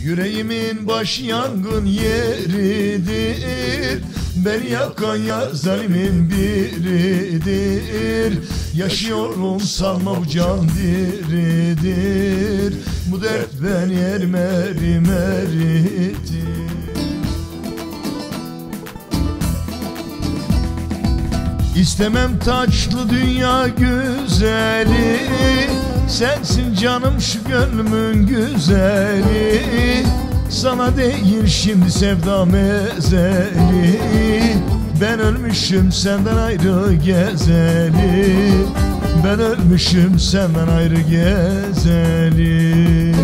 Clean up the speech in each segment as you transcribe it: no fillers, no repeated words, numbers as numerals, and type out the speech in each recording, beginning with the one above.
Yüreğimin baş yangın yeridir, beni yakan yar zalimin biridir. Yaşıyorum sanma bu can diridir, bu dert beni ermerim eritir. İstemem taçlı dünya güzeli, sensin canım şu gönlümün güzeli. Sana değil şimdi sevdam ezeli, ben ölmüşüm senden ayrı gezeli. Ben ölmüşüm senden ayrı gezeli.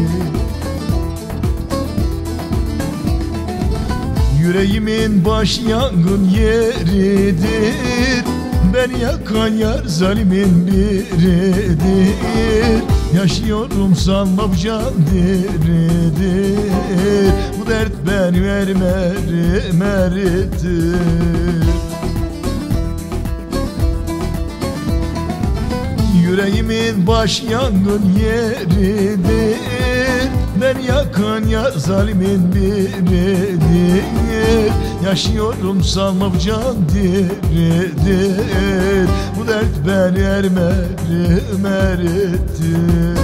Yüreğimin baş yangın yeridir, beni yakan yar zalimin biridir. Yaşıyorum sanma bu can diridir, bu dert beni ermerim eritir. Yüreğimin baş yangın yeridir, beni yakan yar zalimin biridir. Yaşıyorum sanma bu can diridir, bu dert beni ermerim eritir.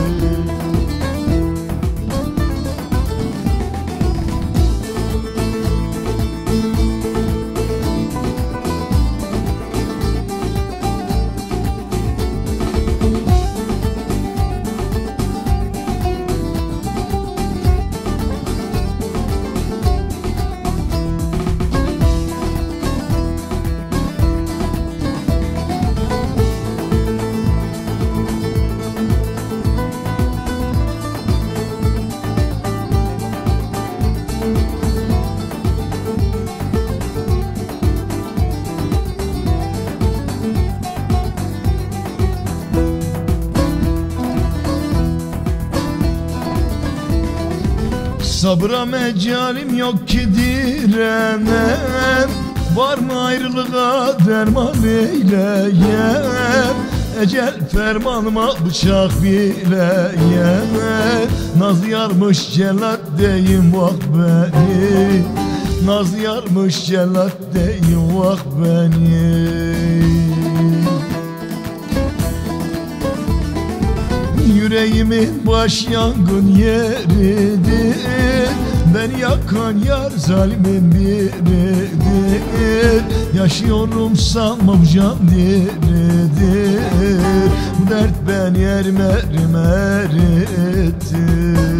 Sabıra mecalim yok ki direnem, var mı ayrılığa derman eyleyem. Ecel fermanıma bıçak bileyem, nazlı yarmış cellat deyim vak beni. Nazlı yarmış cellat deyim vak beni. Yüreğimin baş yangın yeridir, beni yakan yar zalimin biridir. Yaşıyorum sanma bu can diridir, bu dert beni ermerim eritir.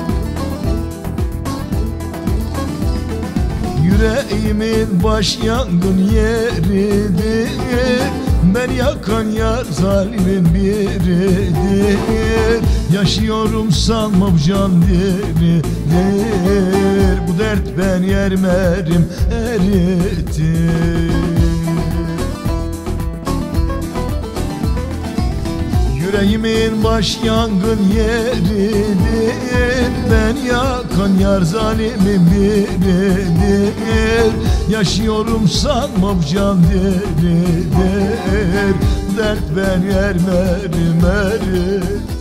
Yüreğimin baş yangın yeridir, beni yakan yar zalimin biridir. Yaşıyorum sanma bu can diridir, bu dert beni ermerim eritir. Yüreğimin baş yangın yeridir, beni yakan yar zalimin biridir. Yaşıyorum sanma bu can diridir, bu dert beni ermerim eritir.